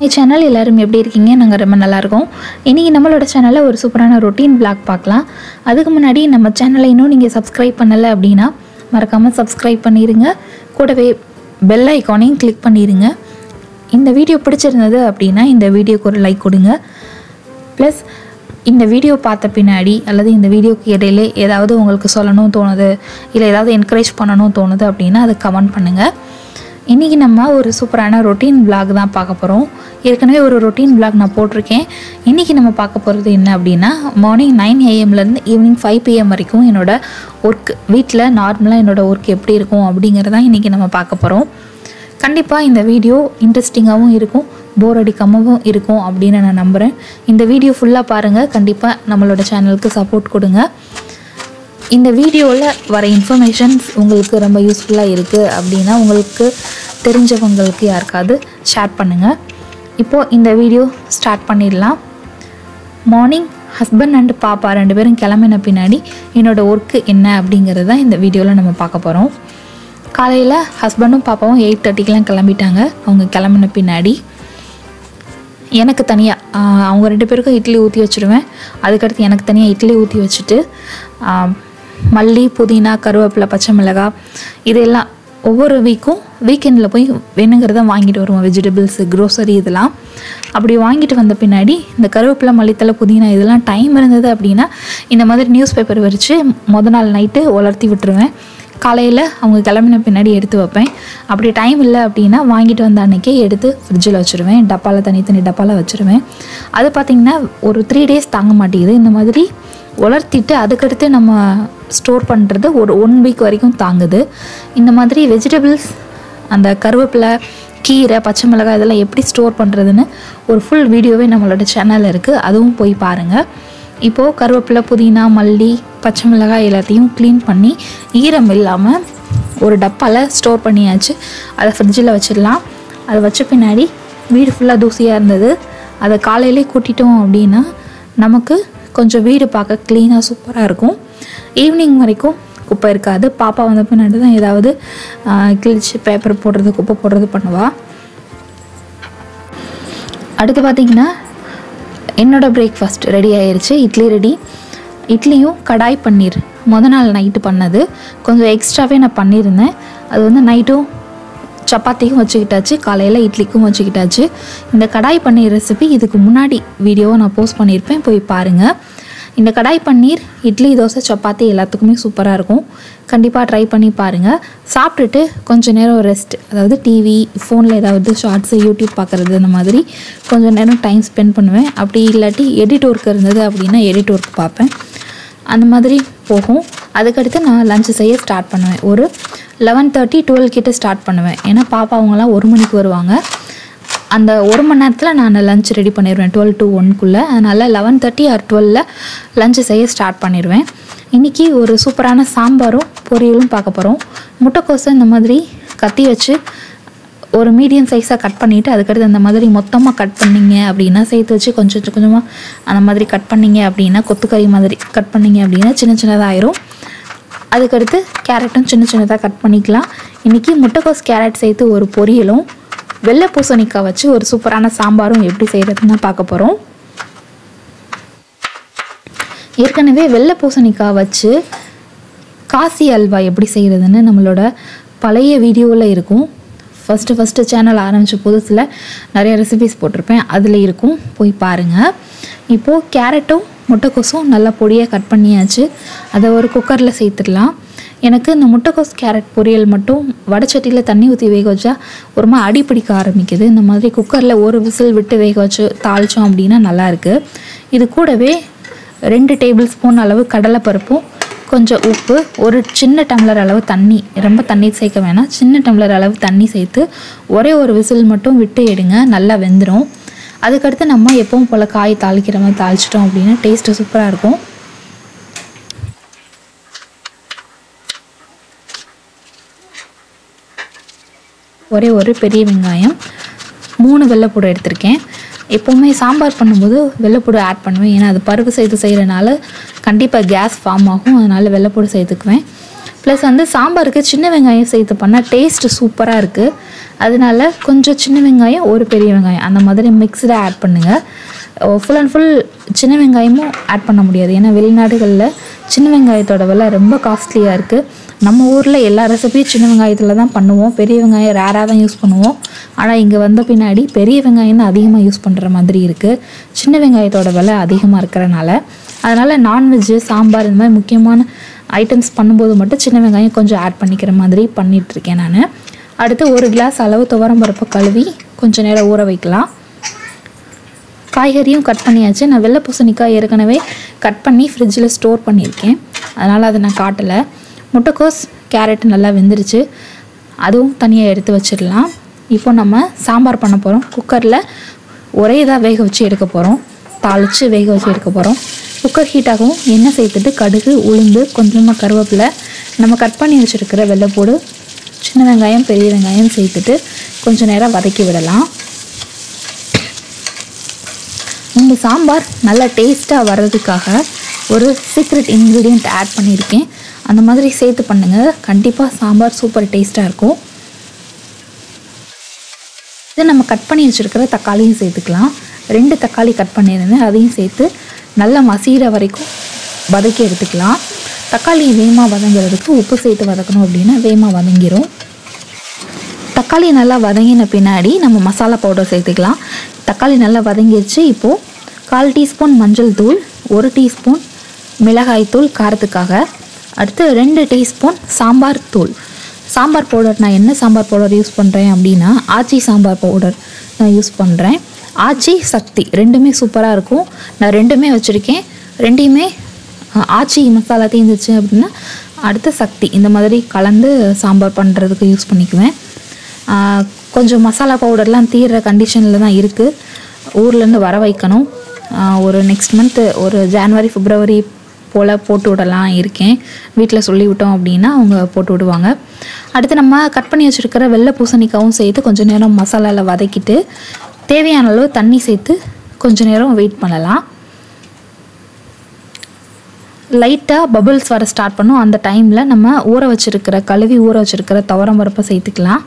Channel எல்லாரும் எப்படி இருக்கீங்க? நாங்கள் ரொம்ப நல்லா இருக்கோம். இன்றைக்கி நம்மளோட சேனலில் ஒரு சூப்பரான ரொட்டீன் vlog பார்க்கலாம். அதுக்கு முன்னாடி நம்ம சேனலை இன்னும் நீங்கள் சப்ஸ்கிரைப் பண்ணலை அப்படின்னா மறக்காமல் சப்ஸ்கிரைப் பண்ணிடுங்க. கூடவே பெல் ஐக்கானையும் கிளிக் பண்ணிடுங்க. இந்த வீடியோ பிடிச்சிருந்தது அப்படின்னா இந்த வீடியோக்கு ஒரு லைக் கொடுங்க. ப்ளஸ் இந்த வீடியோ பார்த்த பின்னாடி அல்லது இந்த வீடியோக்கு இடையில ஏதாவது உங்களுக்கு சொல்லணும் தோணுது, இல்லை ஏதாவது என்கரேஜ் பண்ணணும் தோணுது அப்படின்னா அதை கமெண்ட் பண்ணுங்கள். இன்றைக்கி நம்ம ஒரு சூப்பரான ரொட்டீன் vlog தான் பார்க்க போகிறோம். ஏற்கனவே ஒரு ரொட்டீன் vlog நான் போட்டிருக்கேன். இன்றைக்கி நம்ம பார்க்க போகிறது என்ன அப்படின்னா, மார்னிங் 9 AM ஈவினிங் 5 PM வரைக்கும் என்னோடய ஒர்க், வீட்டில் நார்மலாக என்னோடய ஒர்க் எப்படி இருக்கும் அப்படிங்கிறதான் இன்றைக்கி நம்ம பார்க்க போகிறோம். கண்டிப்பாக இந்த வீடியோ இன்ட்ரெஸ்டிங்காகவும் இருக்கும், போர் அடிக்காமவும் இருக்கும் அப்படின்னு நான் நம்புகிறேன். இந்த வீடியோ ஃபுல்லாக பாருங்கள். கண்டிப்பாக நம்மளோட சேனலுக்கு சப்போர்ட் கொடுங்க. இந்த வீடியோவில் வர இன்ஃபர்மேஷன்ஸ் உங்களுக்கு ரொம்ப யூஸ்ஃபுல்லாக இருக்குது அப்படின்னா உங்களுக்கு தெரிஞ்சவங்களுக்கு யாருக்காவது ஷேர் பண்ணுங்கள். இப்போது இந்த வீடியோ ஸ்டார்ட் பண்ணிடலாம். மார்னிங் ஹஸ்பண்ட் அண்ட் பாப்பா 2 பேரும் கிளம்பின பின்னாடி என்னோடய ஒர்க்கு என்ன அப்படிங்கிறது தான் இந்த வீடியோவில் நம்ம பார்க்க போகிறோம். காலையில் ஹஸ்பண்டும் பாப்பாவும் 8:30க்கெலாம் கிளம்பிட்டாங்க. அவங்க கிளம்பின பின்னாடி எனக்கு தனியாக அவங்க 2 பேருக்கும் இட்லி ஊற்றி வச்சுருவேன். அதுக்கடுத்து எனக்கு தனியாக இட்லி ஊற்றி வச்சுட்டு மல்லி, புதினா, கருவேப்பிலை, பச்சை மிளகாய் இதெல்லாம் ஒவ்வொரு வீக்கெண்டில் போய் வேணுங்கிறத வாங்கிட்டு வருவோம். வெஜிடபிள்ஸு, க்ரோசரி இதெல்லாம் அப்படி வாங்கிட்டு வந்த பின்னாடி இந்த கருவேப்பிலை, மல்லித்தலை, புதினா இதெல்லாம் டைம் இருந்தது அப்படின்னா இந்த மாதிரி நியூஸ் பேப்பர் வச்சு மொதல் நாள் நைட்டு உலர்த்தி விட்டுருவேன். காலையில் அவங்க கிளம்பின பின்னாடி எடுத்து வைப்பேன். அப்படி டைம் இல்லை அப்படின்னா வாங்கிட்டு வந்த அன்றைக்கே எடுத்து ஃப்ரிட்ஜில் வச்சுருவேன். டப்பாவில் தனி டப்பாவில் வச்சுருவேன். அது பார்த்திங்கன்னா ஒரு 3 days தாங்க மாட்டேங்குது. இந்த மாதிரி உலர்த்திட்டு அதுக்கடுத்து நம்ம ஸ்டோர் பண்ணுறது ஒரு 1 week வரைக்கும் தாங்குது. இந்த மாதிரி வெஜிடபிள்ஸ், அந்த கருவேப்பிலை, கீரை, பச்சை மிளகாய் இதெல்லாம் எப்படி ஸ்டோர் பண்ணுறதுன்னு ஒரு ஃபுல் வீடியோவே நம்மளோட சேனலில் இருக்குது. அதுவும் போய் பாருங்கள். இப்போது கருவேப்பிலை, புதினா, மல்லி, பச்சை மிளகாய் எல்லாத்தையும் க்ளீன் பண்ணி ஈரம் இல்லாமல் ஒரு டப்பாவில் ஸ்டோர் பண்ணியாச்சு. அதை ஃப்ரிட்ஜில் வச்சிடலாம். அதை வச்ச பின்னாடி வீடு ஃபுல்லாக தூசியாக இருந்தது. அதை காலையிலே கூட்டிட்டோம் அப்படின்னா நமக்கு கொஞ்சம் வீடு பார்க்க க்ளீனாக சூப்பராக இருக்கும். ஈவினிங் வரைக்கும் குப்பை இருக்காது. பாப்பா வந்த பின்னாடி தான் ஏதாவது கிழிச்சு பேப்பர் போடுறது, குப்பை போடுறது பண்ணுவாள். அடுத்து பார்த்திங்கன்னா என்னோடய பிரேக்ஃபாஸ்ட் ரெடி ஆயிடுச்சு. இட்லி ரெடி. இட்லியும் கடாய் பன்னீர் மொதல் நாள் நைட்டு பண்ணது கொஞ்சம் எக்ஸ்ட்ராவே நான் பண்ணியிருந்தேன். அது நைட்டும் சப்பாத்திக்கும் வச்சுக்கிட்டாச்சு, காலையில் இட்லிக்கும் வச்சுக்கிட்டாச்சு. இந்த கடாய் பன்னீர் ரெசிபி இதுக்கு முன்னாடி வீடியோவை நான் போஸ்ட் பண்ணியிருப்பேன், போய் பாருங்கள். இந்த கடாய் பன்னீர் இட்லி, தோசை, சப்பாத்தி எல்லாத்துக்குமே சூப்பராக இருக்கும். கண்டிப்பாக ட்ரை பண்ணி பாருங்கள். சாப்பிட்டுட்டு கொஞ்சம் நேரம் ரெஸ்ட், அதாவது டிவி, ஃபோனில் ஏதாவது ஷார்ட்ஸு, யூடியூப் பார்க்குறது, அந்த மாதிரி கொஞ்சம் நேரம் டைம் ஸ்பெண்ட் பண்ணுவேன். அப்படி இல்லாட்டி எடிட் ஒர்க் இருந்தது அப்படின்னா எடிட் ஒர்க் பார்ப்பேன். அந்த மாதிரி போகும். அதுக்கடுத்து நான் லஞ்சு செய்ய ஸ்டார்ட் பண்ணுவேன். ஒரு 11:30, 12 கிட்ட ஸ்டார்ட் பண்ணுவேன். ஏன்னா பாப்பா அவங்களாம் 1 மணிக்கு வருவாங்க. அந்த 1 மணி நேரத்தில் நான் லஞ்ச் ரெடி பண்ணிடுவேன் 12 to 1 அதனால் 11:30 or 12 லஞ்சு செய்ய ஸ்டார்ட் பண்ணிடுவேன். இன்றைக்கி ஒரு சூப்பரான சாம்பாரும் பொரியலும் பார்க்க போகிறோம். முட்டைக்கோசை இந்த மாதிரி கத்தி வச்சு ஒரு மீடியம் சைஸாக கட் பண்ணிவிட்டு அதுக்கடுத்து அந்த மாதிரி மொத்தமாக கட் பண்ணிங்க அப்படின்னா, சேர்த்து வச்சு கொஞ்சம் கொஞ்சமாக அந்த மாதிரி கட் பண்ணிங்க அப்படின்னா, கொத்துக்கறி மாதிரி கட் பண்ணிங்க அப்படின்னா சின்னதாக ஆயிரும். அதுக்கடுத்து கேரட்டும் சின்னதாக கட் பண்ணிக்கலாம். இன்றைக்கி முட்டைக்கோஸ், கேரட் சேர்த்து ஒரு பொரியலும், வெள்ளை பூசணிக்காய் வச்சு ஒரு சூப்பரான சாம்பாரும் எப்படி செய்கிறதுன்னு பார்க்க போகிறோம். ஏற்கனவே வெள்ளை பூசணிக்காய் வச்சு காசி அல்வா எப்படி செய்கிறதுன்னு நம்மளோட பழைய வீடியோவில் இருக்கும். ஃபஸ்ட்டு சேனல் ஆரம்பித்த புதுசில் நிறைய ரெசிபிஸ் போட்டிருப்பேன், அதில் இருக்கும், போய் பாருங்கள். இப்போது கேரட்டும் முட்டைக்கோஸும் நல்லா பொடியாக கட் பண்ணியாச்சு. அதை ஒரு குக்கரில் சேர்த்துடலாம். எனக்கு இந்த முட்டைக்கோஸ் கேரட் பொரியல் மட்டும் வடச்சட்டியில் தண்ணி ஊற்றி வேக வச்சா ஒரு மாதிரி அடி பிடிக்க ஆரம்பிக்குது. இந்த மாதிரி குக்கரில் ஒரு விசில் விட்டு வேக வச்சு தாளித்தோம் அப்படின்னா நல்லாயிருக்கு. இது கூடவே 2 டேபிள் ஸ்பூன் அளவு கடலைப்பருப்பும், கொஞ்சம் உப்பு, ஒரு சின்ன டம்ளர் அளவு தண்ணி, ரொம்ப தண்ணி சேர்க்க வேணாம், சின்ன டம்ளர் அளவு தண்ணி சேர்த்து ஒரே ஒரு விசில் மட்டும் விட்டு எடுங்க, நல்லா வெந்துடும். அதுக்கடுத்து நம்ம எப்பவும் போல் காய் தாளிக்கிற மாதிரி தாளிச்சிட்டோம் அப்படின்னா டேஸ்ட்டு சூப்பராக இருக்கும். ஒரே ஒரு பெரிய வெங்காயம், 3 வெள்ளைப்பூடு எடுத்திருக்கேன். எப்போவுமே சாம்பார் பண்ணும்போது வெள்ளைப்பூடு ஆட் பண்ணுவேன். ஏன்னா அது பருப்பு சேர்த்து செய்கிறனால கண்டிப்பாக கேஸ் ஃபார்ம் ஆகும். அதனால் வெள்ளைப்பூடு சேர்த்துக்குவேன். ப்ளஸ் வந்து சாம்பாருக்கு சின்ன வெங்காயம் சேர்த்து பண்ணால் டேஸ்ட்டு சூப்பராக இருக்குது. அதனால கொஞ்சம் சின்ன வெங்காயம் ஒரு பெரிய வெங்காயம் அந்த மாதிரி மிக்ஸ்டாக ஆட் பண்ணுங்கள். ஃபுல் அண்ட் ஃபுல் சின்ன வெங்காயமும் ஆட் பண்ண முடியாது. ஏன்னா வெளிநாடுகளில் சின்ன வெங்காயத்தோட விலை ரொம்ப காஸ்ட்லியாக இருக்குது. நம்ம ஊரில் எல்லா ரெசிபியும் சின்ன வெங்காயத்தில் தான் பண்ணுவோம். பெரிய வெங்காயம் ரேராக தான் யூஸ் பண்ணுவோம். ஆனால் இங்கே வந்த பின்னாடி பெரிய வெங்காயம் தான் அதிகமாக யூஸ் பண்ணுற மாதிரி இருக்குது. சின்ன வெங்காயத்தோட விலை அதிகமாக இருக்கிறனால. அதனால் நான்வெஜ்ஜு சாம்பார் இந்த மாதிரி முக்கியமான ஐட்டம்ஸ் பண்ணும்போது மட்டும் சின்ன வெங்காயம் கொஞ்சம் ஆட் பண்ணிக்கிற மாதிரி பண்ணிகிட்ருக்கேன் நான். அடுத்து 1 கிளாஸ் அளவு துவரம்பருப்பை கழுவி கொஞ்சம் நேரம் ஊற வைக்கலாம். காய்கறியும் கட் பண்ணியாச்சு. நான் வெள்ளை பூசணிக்காய் ஏற்கனவே கட் பண்ணி ஃப்ரிட்ஜில் ஸ்டோர் பண்ணியிருக்கேன். அதனால் அதை நான் காட்டலை. முட்டைக்கோஸ் கேரட் நல்லா வெந்துருச்சு. அதுவும் தனியாக எடுத்து வச்சிடலாம். இப்போ நம்ம சாம்பார் பண்ண போகிறோம். குக்கரில் ஒரே இதாக வேக வச்சு எடுக்க போகிறோம். தாளித்து வேக வச்சு எடுக்க போகிறோம். குக்கர் ஹீட்டாகவும் எண்ணெய் சேர்த்துட்டு கடுகு உளுந்து கொஞ்சமாக கருவேப்பிலை நம்ம கட் பண்ணி வச்சுருக்கிற வெள்ளைப்பூடு சின்ன வெங்காயம் பெரிய வெங்காயம் சேர்த்துட்டு கொஞ்சம் நேரம் வதக்கி விடலாம். இந்த சாம்பார் நல்லா டேஸ்ட்டாக வர்றதுக்காக ஒரு சீக்ரெட் இன்க்ரீடியண்ட் ஆட் பண்ணியிருக்கேன். அந்த மாதிரி சேர்த்து பண்ணுங்கள். கண்டிப்பாக சாம்பார் சூப்பர் டேஸ்ட்டாக இருக்கும். இது நம்ம கட் பண்ணி வச்சுருக்கிற தக்காளியும் சேர்த்துக்கலாம். 2 தக்காளி கட் பண்ணியிருந்தேன். அதையும் சேர்த்து நல்லா மசிகிற வரைக்கும் வதக்கி எடுத்துக்கலாம். தக்காளி வேகமாக வதங்கிறதுக்கு உப்பு சேர்த்து வதக்கணும் அப்படின்னா வேகமாக வதங்கிடும். தக்காளி நல்லா வதங்கின பின்னாடி நம்ம மசாலா பவுடர் சேர்த்துக்கலாம். தக்காளி நல்லா வதங்கிடுச்சு. இப்போது 1/4 டீஸ்பூன் மஞ்சள் தூள், 1 டீஸ்பூன் மிளகாய் தூள் காரத்துக்காக, அடுத்து 2 டீஸ்பூன் சாம்பார் தூள். சாம்பார் பவுடர் நான் என்ன சாம்பார் பவுடர் யூஸ் பண்ணுறேன் அப்படின்னா ஆச்சி சாம்பார் பவுடர் நான் யூஸ் பண்ணுறேன். ஆச்சி சக்தி ரெண்டுமே சூப்பராக இருக்கும். நான் ரெண்டுமே வச்சுருக்கேன். ரெண்டையுமே ஆச்சி மசாலா தீர்ந்துச்சு அப்படின்னா அடுத்து சக்தி இந்த மாதிரி கலந்து சாம்பார் பண்ணுறதுக்கு யூஸ் பண்ணிக்குவேன். கொஞ்சம் மசாலா பவுடர்லாம் தீர்ற கண்டிஷனில் தான் இருக்குது. ஊர்லேருந்து வர வைக்கணும். ஒரு நெக்ஸ்ட் மந்த்து ஒரு ஜனவரி பிப்ரவரி போல் போட்டு விடலாம் இருக்கேன். வீட்டில் சொல்லிவிட்டோம் அப்படின்னா அவங்க போட்டு விடுவாங்க. அடுத்து நம்ம கட் பண்ணி வச்சுருக்கிற வெள்ளை பூசணிக்காவும் சேர்த்து கொஞ்சம் நேரம் மசாலாவில் வதக்கிட்டு தேவையான அளவு தண்ணி சேர்த்து கொஞ்சம் நேரம் வெயிட் பண்ணலாம். லைட்டாக பபிள்ஸ் வர ஸ்டார்ட் பண்ணும். அந்த டைமில் நம்ம கழுவி ஊற வச்சுருக்கிற துவரம்பருப்பை சேர்த்துக்கலாம்.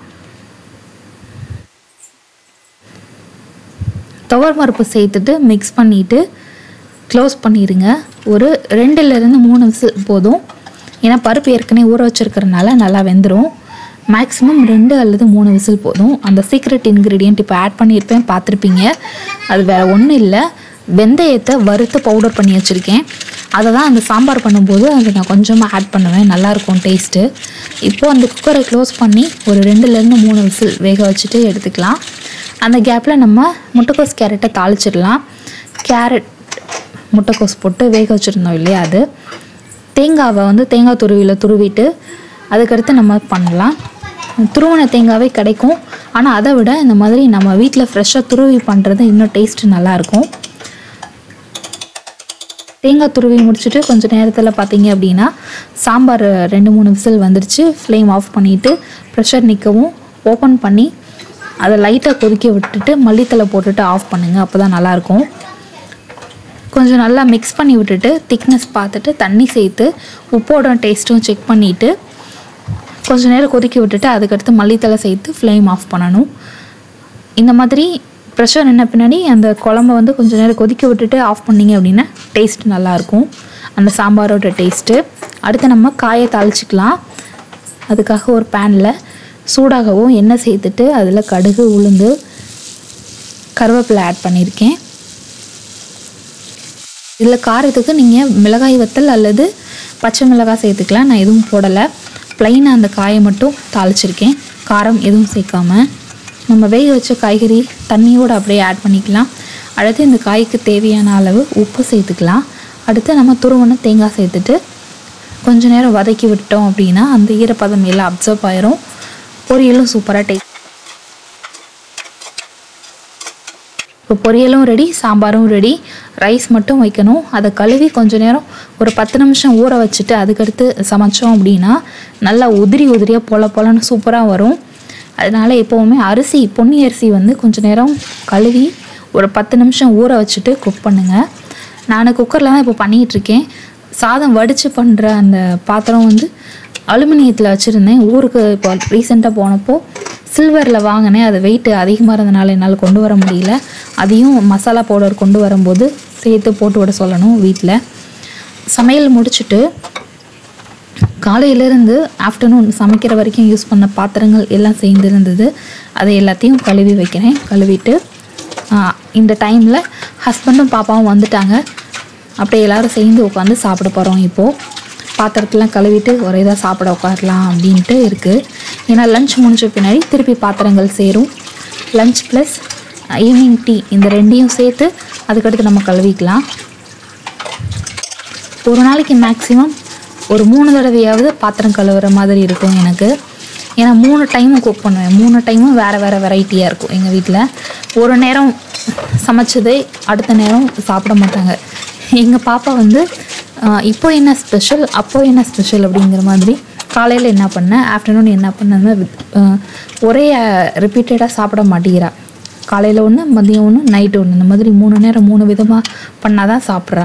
துவரம்பருப்பு சேர்த்துட்டு மிக்ஸ் பண்ணிவிட்டு க்ளோஸ் பண்ணிடுங்க. ஒரு 2லேருந்து 3 விசில் போதும். ஏன்னா பருப்பு ஏற்கனவே ஊற வச்சுருக்கிறதுனால நல்லா வெந்துடும். மேக்ஸிமம் 2 அல்லது 3 விசில் போதும். அந்த சீக்ரெட் இன்க்ரீடியண்ட் இப்போ ஆட் பண்ணியிருப்பேன், பார்த்துருப்பீங்க. அது வேறு ஒன்றும் இல்லை, வெந்தயத்தை வறுத்து பவுடர் பண்ணி வச்சுருக்கேன். அதை தான் அந்த சாம்பார் பண்ணும்போது அதை நான் கொஞ்சமாக ஆட் பண்ணுவேன். நல்லாயிருக்கும் டேஸ்ட்டு. இப்போது அந்த குக்கரை க்ளோஸ் பண்ணி ஒரு 2லேருந்து 3 விசில் வேக வச்சுட்டு எடுத்துக்கலாம். அந்த கேப்பில் நம்ம முட்டைக்கோஸ் கேரட்டை தாளிச்சிடலாம். கேரட் முட்டைக்கோஸ் போட்டு வேக வச்சுருந்தோம் இல்லையா, அது தேங்காவை தேங்காய் துருவியில் துருவிட்டு அதுக்கடுத்து நம்ம பண்ணலாம். துருவின தேங்காவே கிடைக்கும். ஆனால் அதை விட இந்த மாதிரி நம்ம வீட்டில் ஃப்ரெஷ்ஷாக துருவி பண்ணுறது இன்னும் டேஸ்ட்டு நல்லாயிருக்கும். தேங்காய் துருவி முடிச்சுட்டு கொஞ்சம் நேரத்தில் பார்த்தீங்க அப்படின்னா சாம்பார் 2-3 விசில் வந்துருச்சு. ஃப்ளேம் ஆஃப் பண்ணிவிட்டு ப்ரெஷர் நிற்கவும் ஓப்பன் பண்ணி அதை லைட்டாக கொதிக்க விட்டுட்டு மல்லித்தலை போட்டுட்டு ஆஃப் பண்ணுங்கள். அப்போ தான் நல்லாயிருக்கும். கொஞ்சம் நல்லா மிக்ஸ் பண்ணி விட்டுட்டு திக்னஸ் பார்த்துட்டு தண்ணி சேர்த்து உப்போட டேஸ்ட்டும் செக் பண்ணிவிட்டு கொஞ்சம் நேரம் கொதிக்க விட்டுட்டு அதுக்கடுத்து மல்லித்தலை சேர்த்து ஃப்ளேம் ஆஃப் பண்ணணும். இந்த மாதிரி ப்ரெஷர் நின்ன பின்னாடி அந்த குழம்பை கொஞ்சம் நேரம் கொதிக்க விட்டுட்டு ஆஃப் பண்ணிங்க அப்படின்னா டேஸ்ட் நல்லாயிருக்கும், அந்த சாம்பாரோட டேஸ்ட்டு. அடுத்து நம்ம காயை தாளிச்சிக்கலாம். அதுக்காக ஒரு பேனில் சூடாகவும் எண்ணெய் சேர்த்துட்டு அதில் கடுகு உளுந்து கருவேப்பிலை ஆட் பண்ணியிருக்கேன். இதில் காரத்துக்கு நீங்கள் மிளகாய் வத்தல் அல்லது பச்சை மிளகாய் சேர்த்துக்கலாம். நான் எதுவும் போடலை, ப்ளைனாக அந்த காயை மட்டும் தாளிச்சிருக்கேன், காரம் எதுவும் சேர்க்காமல். நம்ம வேக வச்ச காய்கறி தண்ணியோடு அப்படியே ஆட் பண்ணிக்கலாம். அடுத்து இந்த காய்க்கு தேவையான அளவு உப்பு சேர்த்துக்கலாம். அடுத்து நம்ம துருவன தேங்காய் சேர்த்துட்டு கொஞ்சம் நேரம் வதக்கி விட்டோம் அப்படின்னா அந்த ஈரப்பதம் எல்லாம் அப்சர்வ் ஆயிரும். பொரியலும் சூப்பராக டேஸ்ட். இப்போ பொரியலும் ரெடி, சாம்பாரும் ரெடி. ரைஸ் மட்டும் வைக்கணும். அதை கழுவி கொஞ்சம் நேரம் ஒரு 10 நிமிஷம் ஊற வச்சுட்டு அதுக்கடுத்து சமைச்சோம் அப்படின்னா நல்லா உதிரியாக பொலன்னு சூப்பராக வரும். அதனால் எப்போவுமே பொன்னி அரிசி கொஞ்சம் நேரம் கழுவி ஒரு 10 நிமிஷம் ஊற வச்சுட்டு குக் பண்ணுங்கள். நான் குக்கரில் தான் இப்போ பண்ணிகிட்ருக்கேன். சாதம் வடித்து பண்ணுற அந்த பாத்திரம் அலுமினியத்தில் வச்சுருந்தேன். ஊருக்கு இப்போ ரீசெண்டாக போனப்போ சில்வரில் வாங்கினேன். அது வெயிட் அதிகமாக இருந்தனால என்னால் கொண்டு வர முடியல. அதையும் மசாலா பவுடர் கொண்டு வரும்போது சேர்த்து போட்டு விட சொல்லணும். வீட்டில் சமையல் முடிச்சுட்டு காலையிலேருந்து ஆஃப்டர்நூன் சமைக்கிற வரைக்கும் யூஸ் பண்ண பாத்திரங்கள் எல்லாம் சேர்ந்து இருந்தது. அதை எல்லாத்தையும் கழுவி வைக்கிறேன். கழுவிட்டு இந்த டைமில் ஹஸ்பண்டும் பாப்பாவும் வந்துட்டாங்க. அப்படியே எல்லோரும் சேர்ந்து உட்காந்து சாப்பிட போகிறோம். இப்போது பாத்திரத்தெலாம் கழுவிட்டு ஒரே இதாக சாப்பிட உட்காரலாம் அப்படின்ட்டு இருக்குது. ஏன்னா லஞ்ச் முடிஞ்ச பின்னாடி திருப்பி பாத்திரங்கள் சேரும். லஞ்ச் ப்ளஸ் ஈவினிங் டீ இந்த ரெண்டையும் சேர்த்து அதுக்கடுத்து நம்ம கழுவிக்கலாம். ஒரு நாளைக்கு மேக்ஸிமம் ஒரு 3 தடவையாவது பாத்திரம் கழுவுற மாதிரி இருக்கும் எனக்கு. ஏன்னா 3 டைமும் குக் பண்ணுவேன். 3 டைமும் வேறு வேறு வெரைட்டியாக இருக்கும் எங்கள் வீட்டில். ஒரு நேரம் சமைச்சதே அடுத்த நேரம் சாப்பிட மாட்டாங்க. எங்கள் பாப்பா வந்து இப்போ என்ன ஸ்பெஷல் அப்போ என்ன ஸ்பெஷல் அப்படிங்கிற மாதிரி காலையில் என்ன பண்ணேன் ஆஃப்டர்நூன் என்ன பண்ண ஒரே ரிப்பீட்டடாக சாப்பிட மாட்டேங்கிறா. காலையில் ஒன்று, மதியம் ஒன்று, நைட்டு ஒன்று, இந்த மாதிரி 3 நேரம் 3 விதமாக பண்ணால் தான் சாப்பிட்றா.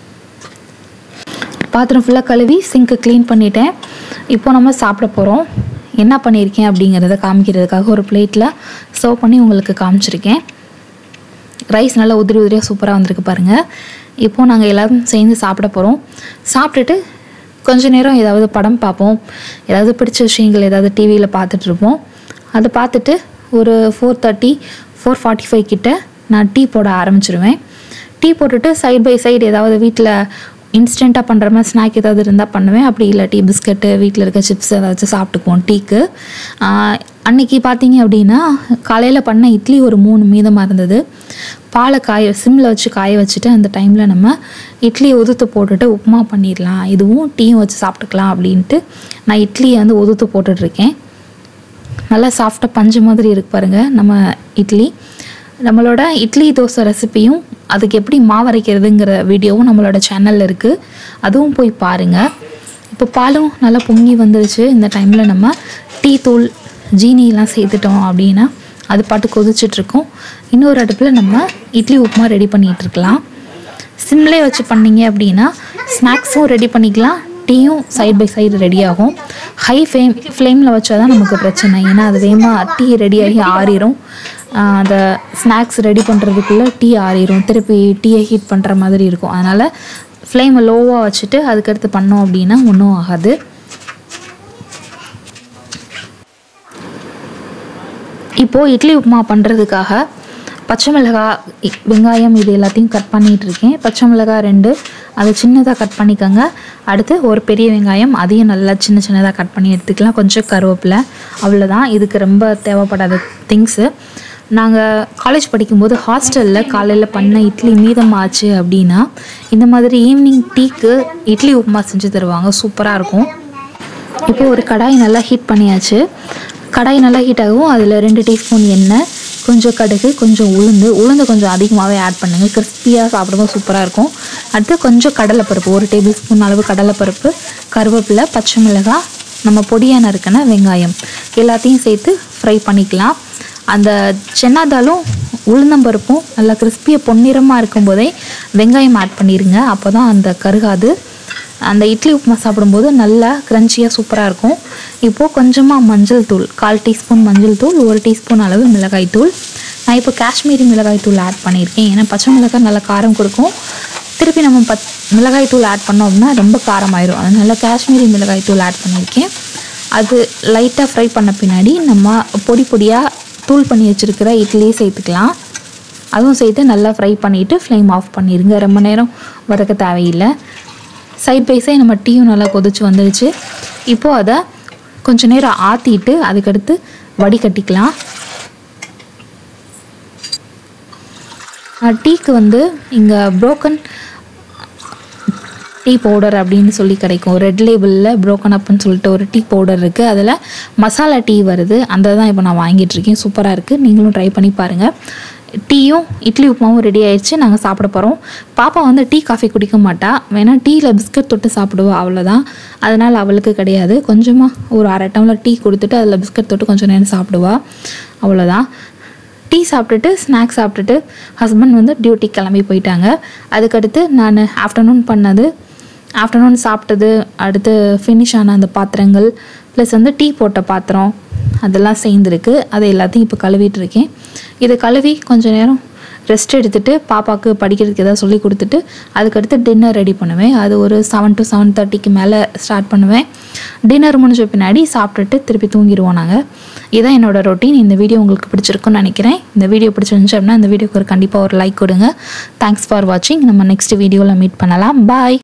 பாத்திரம் ஃபுல்லாக கழுவி சிங்க்கு க்ளீன் பண்ணிட்டேன். இப்போ நம்ம சாப்பிட போகிறோம். என்ன பண்ணியிருக்கேன் அப்படிங்கிறத காமிக்கிறதுக்காக ஒரு பிளேட்டில் சர்வ் பண்ணி உங்களுக்கு காமிச்சிருக்கேன். ரைஸ் நல்லா உதிரி உதிரியாக சூப்பராக வந்திருக்கு பாருங்கள். இப்போது நாங்கள் எல்லோரும் சேர்ந்து சாப்பிட போகிறோம். சாப்பிட்டுட்டு கொஞ்ச நேரம் ஏதாவது படம் பார்ப்போம். ஏதாவது பிடிச்ச விஷயங்கள் ஏதாவது டிவியில் பார்த்துட்ருப்போம். அதை பார்த்துட்டு ஒரு 4:30 4:45 கிட்ட நான் டீ போட ஆரம்பிச்சிருவேன். டீ போட்டுட்டு சைட் பை சைடு ஏதாவது வீட்டில் இன்ஸ்டண்ட்டாக பண்ணுற மாதிரி ஸ்நாக் ஏதாவது இருந்தால் பண்ணுவேன். அப்படி இல்லாட்டி பிஸ்கட்டு வீட்டில் இருக்க சிப்ஸ் ஏதாச்சும் சாப்பிட்டுக்குவோம் டீக்கு. அன்றைக்கி பார்த்தீங்க அப்படின்னா காலையில் பண்ண இட்லி ஒரு 3 மீதமாக இருந்தது. பாலை சிம்மில் வச்சு காய வச்சுட்டு அந்த டைமில் நம்ம இட்லியை உதுத்து போட்டுட்டு உப்புமா பண்ணிடலாம், இதுவும் டீயும் வச்சு சாப்பிட்டுக்கலாம் அப்படின்ட்டு நான் இட்லியை வந்து உதுத்து போட்டுட்ருக்கேன். நல்லா சாஃப்டாக பஞ்சு மாதிரி இருக்கு பாருங்கள் நம்ம இட்லி. நம்மளோட இட்லி தோசை ரெசிப்பியும் அதுக்கு எப்படி மாவரைக்கிறதுங்கிற வீடியோவும் நம்மளோட சேனலில் இருக்குது. அதுவும் போய் பாருங்கள். இப்போ பாலும் நல்லா பொங்கி வந்துருச்சு. இந்த டைமில் நம்ம டீ தூள் ஜீனியெலாம் சேர்த்துட்டோம் அப்படின்னா அது பாட்டு கொதிச்சிட்ருக்கோம். இன்னொரு அடுப்பில் நம்ம இட்லி உப்புமா ரெடி பண்ணிகிட்ருக்கலாம். சிம்லே வச்சு பண்ணிங்க அப்படின்னா ஸ்நாக்ஸும் ரெடி பண்ணிக்கலாம், டீயும் சைட் பை சைடு ரெடி ஆகும். ஹை ஃப்ளேமில் வச்சா தான் நமக்கு பிரச்சனை. ஏன்னா அது வேகமாக டீ ரெடியாகி ஆறிடும். அந்த ஸ்நாக்ஸ் ரெடி பண்ணுறதுக்குள்ளே டீ ஆறிடும். திருப்பி டீயை ஹீட் பண்ணுற மாதிரி இருக்கும். அதனால் ஃப்ளேமை லோவாக வச்சுட்டு அதுக்கடுத்து பண்ணோம் அப்படின்னா ஒன்றும் ஆகாது. இப்போது இட்லி உப்புமா பண்ணுறதுக்காக பச்சை மிளகாய், வெங்காயம் இது எல்லாத்தையும் கட் பண்ணிகிட்ருக்கேன். பச்சை மிளகாய் 2 அதை சின்னதாக கட் பண்ணிக்கோங்க. அடுத்து ஒரு பெரிய வெங்காயம் அதையும் நல்லா சின்ன சின்னதாக கட் பண்ணி எடுத்துக்கலாம். கொஞ்சம் கருவேப்பிலை, அவ்வளோதான். இதுக்கு ரொம்ப தேவைப்படாத திங்ஸு. நாங்கள் காலேஜ் படிக்கும்போது ஹாஸ்டலில் காலையில் பண்ண இட்லி மீதமாச்சு அப்படின்னா இந்த மாதிரி ஈவினிங் டீக்கு இட்லி உப்புமா செஞ்சு தருவாங்க. சூப்பராக இருக்கும். இப்போது ஒரு கடாய் நல்லா ஹீட் பண்ணியாச்சு. கடாய் நல்லா ஹீட் ஆகும். அதில் 2 டீஸ்பூன் எண்ணெய், கொஞ்சம் கடுகு, கொஞ்சம் உளுந்து கொஞ்சம் அதிகமாகவே ஆட் பண்ணுங்கள். கிறிஸ்பியாக சாப்பிடும்போது சூப்பராக இருக்கும். அடுத்து கொஞ்சம் கடலைப்பருப்பு, 1 டேபிள் ஸ்பூன் அளவு கடலைப்பருப்பு, கருவேப்பிலை, பச்சை மிளகாய், நம்ம பொடியான இருக்குன்னா வெங்காயம் எல்லாத்தையும் சேர்த்து ஃப்ரை பண்ணிக்கலாம். அந்த சென்னாதாலும் உளுந்தம்பருப்பும் நல்லா கிறிஸ்பியாக பொன்னிறமாக இருக்கும்போதே வெங்காயம் ஆட் பண்ணிடுங்க. அப்போ தான் அந்த கருகாது. அந்த இட்லி உப்புமா சாப்பிடும்போது நல்லா க்ரன்ச்சியாக சூப்பராக இருக்கும். இப்போது கொஞ்சமாக மஞ்சள் தூள், 1/4 டீஸ்பூன் மஞ்சள் தூள், 1 டீஸ்பூன் அளவு மிளகாய் தூள். நான் இப்போ காஷ்மீரி மிளகாய் தூள் ஆட் பண்ணியிருக்கேன். ஏன்னா பச்சை மிளகாய் நல்லா காரம் கொடுக்கும். திருப்பி நம்ம மிளகாய் தூள் ஆட் பண்ணோம் அப்படின்னா ரொம்ப காரமாயிடும். அதனால் காஷ்மீரி மிளகாய் தூள் ஆட் பண்ணியிருக்கேன். அது லைட்டாக ஃப்ரை பண்ண பின்னாடி நம்ம பொடியாக தூள் பண்ணி வச்சுருக்கிற இட்லியை சேர்த்துக்கலாம். அதுவும் சேர்த்து நல்லா ஃப்ரை பண்ணிவிட்டு ஃப்ளேம் ஆஃப் பண்ணிடுங்க. ரொம்ப நேரம் வதக்க தேவையில்லை. சைட் பை சைடு நம்ம டீயும் நல்லா கொதிச்சு வந்துடுச்சு. இப்போது அதை கொஞ்சம் நேரம் ஆற்றிட்டு அதுக்கடுத்து வடிகட்டிக்கலாம். டீக்கு வந்து இங்கே ப்ரோக்கன் டீ பவுடர் அப்படின்னு சொல்லி கிடைக்கும். ரெட் லேபிளில் ப்ரோக்கன் அப்னு சொல்லிட்டு ஒரு டீ பவுடர் இருக்குது. அதில் மசாலா டீ வருது. அந்த தான் இப்போ நான் வாங்கிட்டுருக்கேன். சூப்பராக இருக்குது. நீங்களும் ட்ரை பண்ணி பாருங்கள். டீயும் இட்லி உப்புமாவும் ரெடி ஆயிடுச்சு. நாங்கள் சாப்பிட போகிறோம். பாப்பா வந்து டீ காஃபி குடிக்க மாட்டா. வேணால் டீயில் பிஸ்கட் தொட்டு சாப்பிடுவா, அவ்வளோதான். அதனால் அவளுக்கு கிடையாது. கொஞ்சமாக ஒரு 1/2 டம்ளர் டீ கொடுத்துட்டு அதில் பிஸ்கட் தொட்டு கொஞ்சம் நேரம் சாப்பிடுவா, அவ்வளோதான். டீ சாப்பிட்டுட்டு ஸ்நாக்ஸ் சாப்பிட்டுட்டு ஹஸ்பண்ட் வந்து டியூட்டி கிளம்பி போயிட்டாங்க. அதுக்கடுத்து நான் ஆஃப்டர்நூன் பண்ணது ஆஃப்டர்நூன் சாப்பிட்டது, அடுத்து ஃபினிஷ் ஆன அந்த பாத்திரங்கள் ப்ளஸ் வந்து டீ போட்ட பாத்திரம் அதெல்லாம் சேர்ந்துருக்கு. அதை எல்லாத்தையும் இப்போ கழுவிட்டு இருக்கேன். இதை கழுவி கொஞ்சம் நேரம் ரெஸ்ட் எடுத்துகிட்டு பாப்பாவுக்கு படிக்கிறதுக்கு எதாவது சொல்லி கொடுத்துட்டு அதுக்கடுத்து டின்னர் ரெடி பண்ணுவேன். அது ஒரு 7 to 7:30க்கு மேலே ஸ்டார்ட் பண்ணுவேன். டின்னர் முடிஞ்ச பின்னாடி சாப்பிட்டுட்டு திருப்பி தூங்கிடுவோம் நாங்கள். இதுதான் என்னோடய ரொட்டீன். இந்த வீடியோ உங்களுக்கு பிடிச்சிருக்குன்னு நினைக்கிறேன். இந்த வீடியோ பிடிச்சிருந்துச்சு அப்படின்னா இந்த வீடியோக்கு கண்டிப்பாக ஒரு லைக் கொடுங்க. தேங்க்ஸ் ஃபார் வாட்சிங். நம்ம நெக்ஸ்ட் வீடியோவில் மீட் பண்ணலாம். பாய்.